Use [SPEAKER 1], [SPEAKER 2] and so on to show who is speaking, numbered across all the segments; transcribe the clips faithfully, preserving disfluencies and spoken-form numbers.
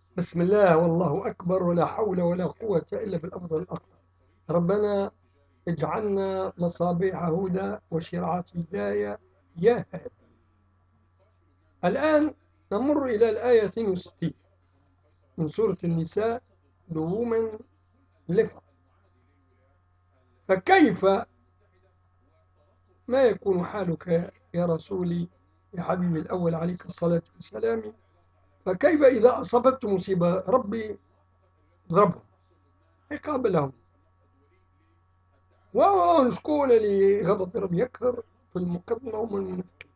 [SPEAKER 1] بسم الله والله أكبر ولا حول ولا قوة إلا بالأفضل الأكبر. ربنا اجعلنا مصابيح هدى وشرعة هداية يا هادي. الآن نمر إلى الآية اثنين وستين من سورة النساء The Woman Leader. فكيف ما يكون حالك يا رسولي يا حبيبي الأول عليك الصلاة والسلام؟ فكيف إذا أصابت مصيبة ربي ضربهم عقاب لهم، وشكون اللي غضب ربي أكثر في المقدمة هم المنافقين،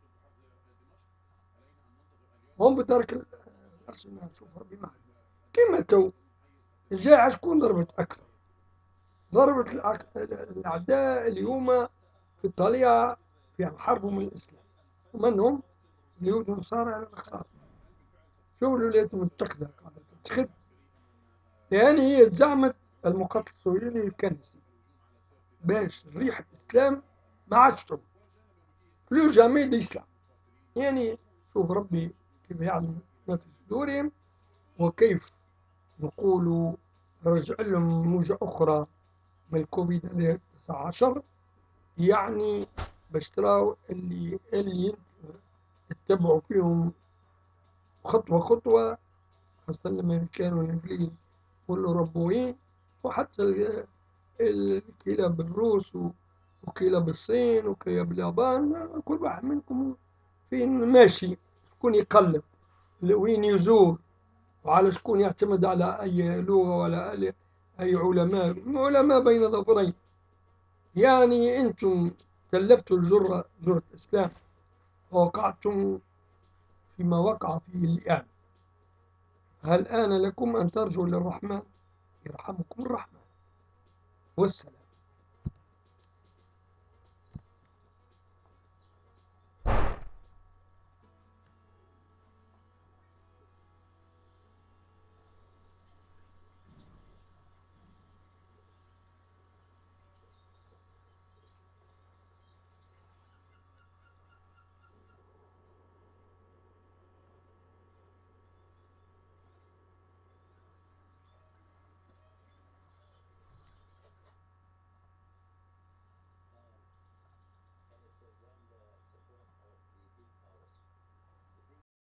[SPEAKER 1] هم بدرك الأصل. نشوف ربي معنا كما تو الجائحة شكون ضربت أكثر؟ ضربت الأعداء اليوم في الطليعة في حربهم الإسلام، ومن هم؟ اليهود والنصارى على الأقصار. شو الولايات المتحدة قاعدة تتخذ، لأن هي زعمت المقاتل الصهيوني الكنسي باش ريحة الإسلام ما عادش تطلع بلو جامي الإسلام. يعني شوف ربي كيف يعلم ما في صدورهم، وكيف نقول رجع لهم موجة أخرى من الكوفيد تسعة عشر. يعني باش تراو اللي اللي يتبعوا فيهم خطوة خطوة، خاصة الأمريكان والإنجليز والأوروبيين، وحتى الكلاب الروس وكلاب الصين وكلاب اليابان. كل واحد منكم فين ماشي، شكون يقلب وين يزور، وعلى شكون يعتمد على أي لغة ولا أي علماء علماء بين ظفرين. يعني أنتم تلفتوا الجرة جرة الإسلام ووقعتم فيما وقع فيه الآن. هل آن لكم أن ترجوا للرحمن يرحمكم الرحمن والسلام.